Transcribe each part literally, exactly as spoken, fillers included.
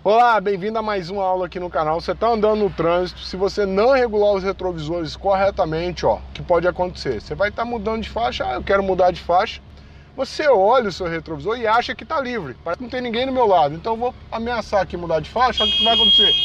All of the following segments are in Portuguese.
Olá, bem-vindo a mais uma aula aqui no canal. Você está andando no trânsito, se você não regular os retrovisores corretamente, ó, o que pode acontecer? Você vai estar tá mudando de faixa, ah, eu quero mudar de faixa. Você olha o seu retrovisor e acha que está livre, parece que não tem ninguém do meu lado. Então eu vou ameaçar aqui mudar de faixa, olha o que vai acontecer.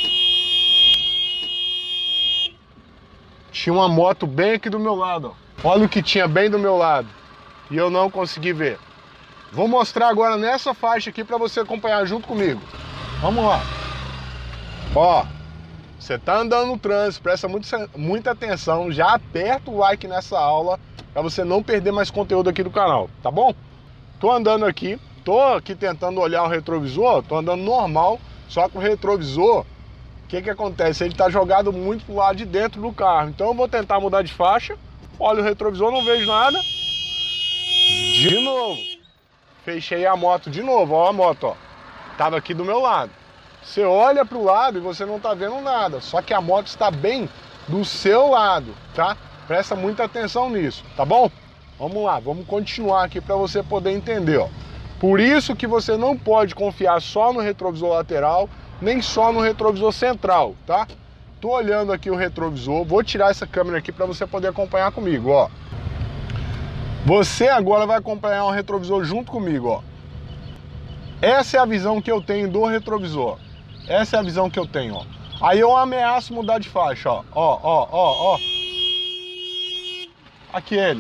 Tinha uma moto bem aqui do meu lado, ó. Olha o que tinha bem do meu lado e eu não consegui ver. Vou mostrar agora nessa faixa aqui para você acompanhar junto comigo. Vamos lá. Ó, você tá andando no trânsito, presta muito, muita atenção, já aperta o like nessa aula para você não perder mais conteúdo aqui do canal, tá bom? Tô andando aqui, tô aqui tentando olhar o retrovisor, tô andando normal, só que o retrovisor, o que que acontece? Ele tá jogado muito pro lado de dentro do carro, então eu vou tentar mudar de faixa, olha o retrovisor, não vejo nada, de novo, fechei a moto de novo, ó a moto, ó. Tava aqui do meu lado. Você olha para o lado e você não tá vendo nada. Só que a moto está bem do seu lado, tá? Presta muita atenção nisso, tá bom? Vamos lá, vamos continuar aqui para você poder entender, ó. Por isso que você não pode confiar só no retrovisor lateral, nem só no retrovisor central, tá? Tô olhando aqui o retrovisor, vou tirar essa câmera aqui para você poder acompanhar comigo, ó. Você agora vai acompanhar o retrovisor junto comigo, ó. Essa é a visão que eu tenho do retrovisor. Essa é a visão que eu tenho, ó. Aí eu ameaço mudar de faixa, ó. Ó, ó, ó, ó. Aqui ele.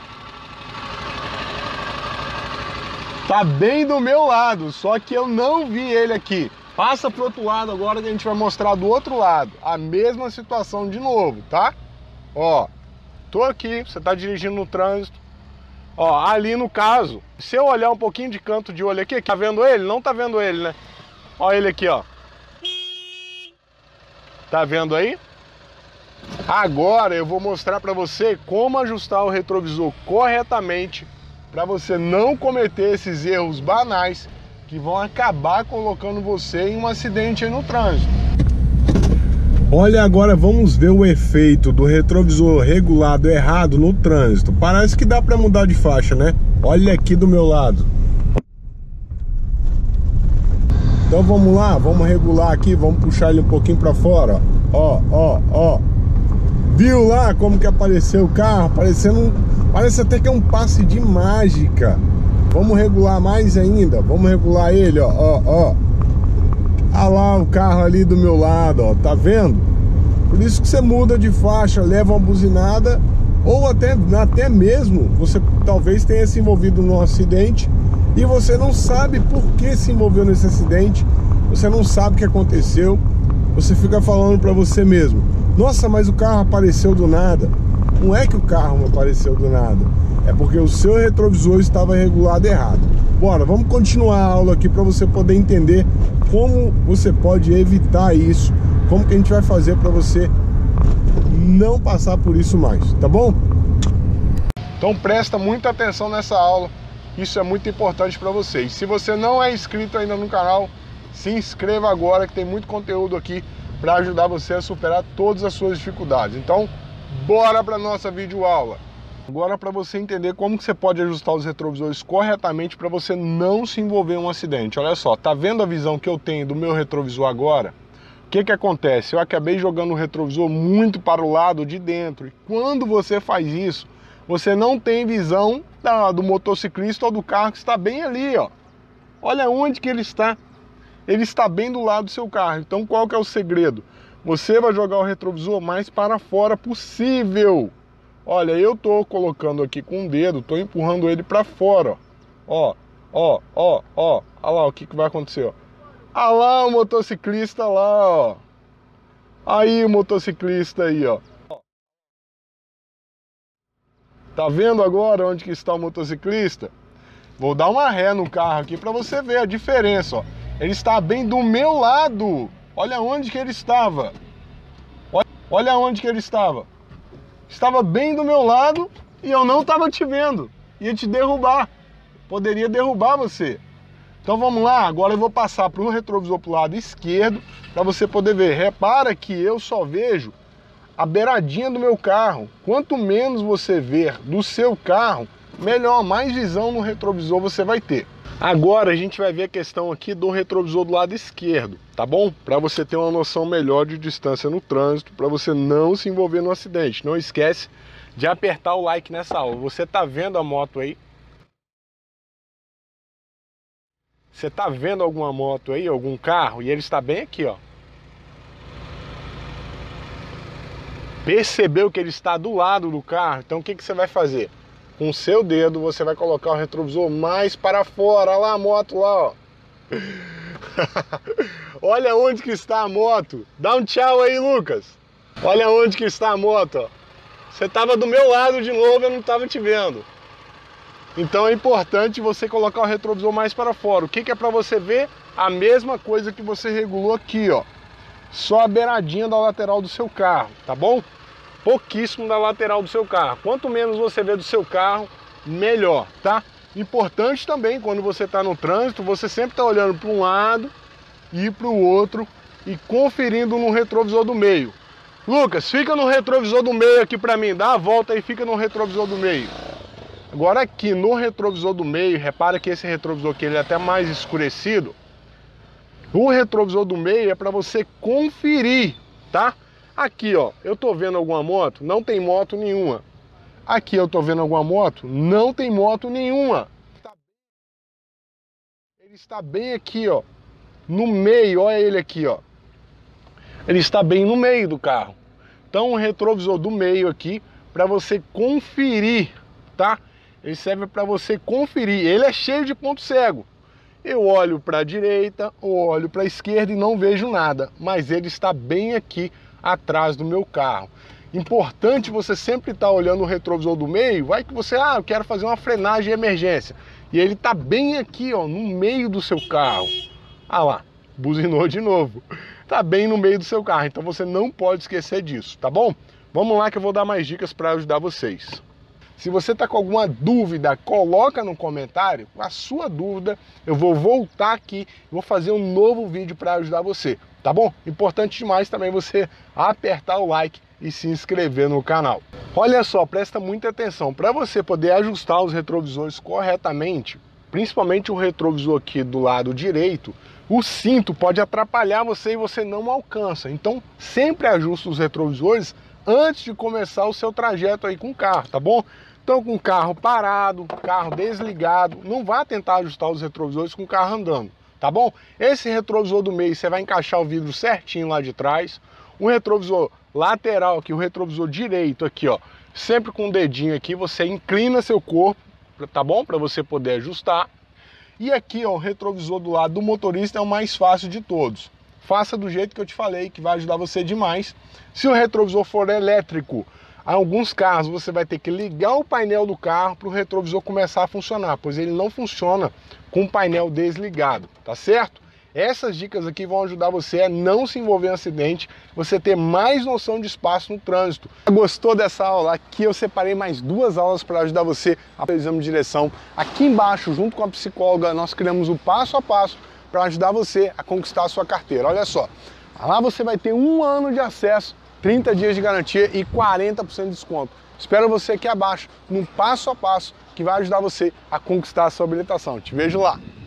Tá bem do meu lado, só que eu não vi ele aqui. Passa pro outro lado agora que a gente vai mostrar do outro lado. A mesma situação de novo, tá? Ó, tô aqui, você tá dirigindo no trânsito. Ó, ali no caso, se eu olhar um pouquinho de canto de olho aqui, tá vendo ele? Não tá vendo ele, né? Ó ele aqui, ó. Tá vendo aí? Agora eu vou mostrar pra você como ajustar o retrovisor corretamente pra você não cometer esses erros banais que vão acabar colocando você em um acidente aí no trânsito. Olha, agora vamos ver o efeito do retrovisor regulado errado no trânsito. Parece que dá para mudar de faixa, né? Olha aqui do meu lado. Então vamos lá, vamos regular aqui, vamos puxar ele um pouquinho para fora. Ó, ó, ó. Viu lá como que apareceu o carro? Parecendo um... Parece até que é um passe de mágica. Vamos regular mais ainda. Vamos regular ele, ó, ó, ó. Olha lá o carro ali do meu lado, ó, tá vendo? Por isso que você muda de faixa, leva uma buzinada, ou até, até mesmo você talvez tenha se envolvido num acidente e você não sabe por que se envolveu nesse acidente, você não sabe o que aconteceu, você fica falando pra você mesmo, nossa, mas o carro apareceu do nada. Não é que o carro não apareceu do nada, é porque o seu retrovisor estava regulado errado. Bora, vamos continuar a aula aqui para você poder entender como você pode evitar isso, como que a gente vai fazer para você não passar por isso mais, tá bom? Então presta muita atenção nessa aula, isso é muito importante para vocês. Se você não é inscrito ainda no canal, se inscreva agora que tem muito conteúdo aqui para ajudar você a superar todas as suas dificuldades. Então, bora para nossa videoaula. Agora, para você entender como que você pode ajustar os retrovisores corretamente para você não se envolver em um acidente. Olha só, tá vendo a visão que eu tenho do meu retrovisor agora? O que que acontece? Eu acabei jogando o retrovisor muito para o lado de dentro. E quando você faz isso, você não tem visão da, do motociclista ou do carro que está bem ali, ó. Olha onde que ele está. Ele está bem do lado do seu carro. Então, qual que é o segredo? Você vai jogar o retrovisor mais para fora possível. Olha, eu tô colocando aqui com o dedo, tô empurrando ele para fora, ó, ó, ó, ó, olha lá o que que vai acontecer, ó. Olha lá o motociclista lá, ó. Aí o motociclista aí, ó. Tá vendo agora onde que está o motociclista? Vou dar uma ré no carro aqui para você ver a diferença, ó. Ele está bem do meu lado. Olha onde que ele estava. Olha, olha onde que ele estava. Estava bem do meu lado e eu não estava te vendo. Ia te derrubar. Poderia derrubar você. Então vamos lá, agora eu vou passar para o retrovisor para o lado esquerdo para você poder ver. Repara que eu só vejo a beiradinha do meu carro. Quanto menos você ver do seu carro, melhor, mais visão no retrovisor você vai ter. Agora a gente vai ver a questão aqui do retrovisor do lado esquerdo, tá bom? Para você ter uma noção melhor de distância no trânsito, para você não se envolver no acidente. Não esquece de apertar o like nessa aula. Você tá vendo a moto aí? Você tá vendo alguma moto aí, algum carro? E ele está bem aqui, ó. Percebeu que ele está do lado do carro? Então o que, que você vai fazer? Com o seu dedo você vai colocar o retrovisor mais para fora. Olha lá a moto lá, ó. Olha onde que está a moto. Dá um tchau aí, Lucas. Olha onde que está a moto, ó. Você estava do meu lado de novo, eu não estava te vendo. Então é importante você colocar o retrovisor mais para fora. O que, que é para você ver? A mesma coisa que você regulou aqui, ó. Só a beiradinha da lateral do seu carro, tá bom? Pouquíssimo da lateral do seu carro. Quanto menos você vê do seu carro, melhor, tá? Importante também, quando você está no trânsito, você sempre está olhando para um lado e para o outro e conferindo no retrovisor do meio. Lucas, fica no retrovisor do meio aqui para mim, dá a volta e fica no retrovisor do meio. Agora aqui no retrovisor do meio, repara que esse retrovisor aqui ele é até mais escurecido. O retrovisor do meio é para você conferir, tá? Aqui, ó, eu tô vendo alguma moto? Não tem moto nenhuma. Aqui eu tô vendo alguma moto? Não tem moto nenhuma. Ele está bem aqui, ó, no meio, olha ele aqui, ó. Ele está bem no meio do carro. Então o retrovisor do meio aqui, para você conferir, tá? Ele serve para você conferir. Ele é cheio de ponto cego. Eu olho para a direita, ou olho para a esquerda e não vejo nada, mas ele está bem aqui atrás do meu carro. Importante você sempre estar olhando o retrovisor do meio. Vai que você, ah, eu quero fazer uma frenagem de emergência. E ele está bem aqui, ó, no meio do seu carro. Ah lá, buzinou de novo. Está bem no meio do seu carro, então você não pode esquecer disso, tá bom? Vamos lá que eu vou dar mais dicas para ajudar vocês. Se você está com alguma dúvida, coloca no comentário a sua dúvida. Eu vou voltar aqui e vou fazer um novo vídeo para ajudar você, tá bom? Importante demais também você apertar o like e se inscrever no canal. Olha só, presta muita atenção. Para você poder ajustar os retrovisores corretamente, principalmente o retrovisor aqui do lado direito, o cinto pode atrapalhar você e você não alcança. Então, sempre ajuste os retrovisores antes de começar o seu trajeto aí com o carro, tá bom? Então, com o carro parado, carro desligado, não vá tentar ajustar os retrovisores com o carro andando, tá bom? Esse retrovisor do meio, você vai encaixar o vidro certinho lá de trás. O retrovisor lateral aqui, o retrovisor direito aqui, ó, sempre com o dedinho aqui, você inclina seu corpo, tá bom? Para você poder ajustar. E aqui, ó, o retrovisor do lado do motorista é o mais fácil de todos. Faça do jeito que eu te falei, que vai ajudar você demais. Se o retrovisor for elétrico, em alguns casos você vai ter que ligar o painel do carro para o retrovisor começar a funcionar, pois ele não funciona com o painel desligado, tá certo? Essas dicas aqui vão ajudar você a não se envolver em acidente, você ter mais noção de espaço no trânsito. Gostou dessa aula? Aqui eu separei mais duas aulas para ajudar você a fazer o exame de direção. Aqui embaixo, junto com a psicóloga, nós criamos o passo a passo para ajudar você a conquistar a sua carteira. Olha só, lá você vai ter um ano de acesso, trinta dias de garantia e quarenta por cento de desconto. Espero você aqui abaixo, no passo a passo, que vai ajudar você a conquistar a sua habilitação. Te vejo lá!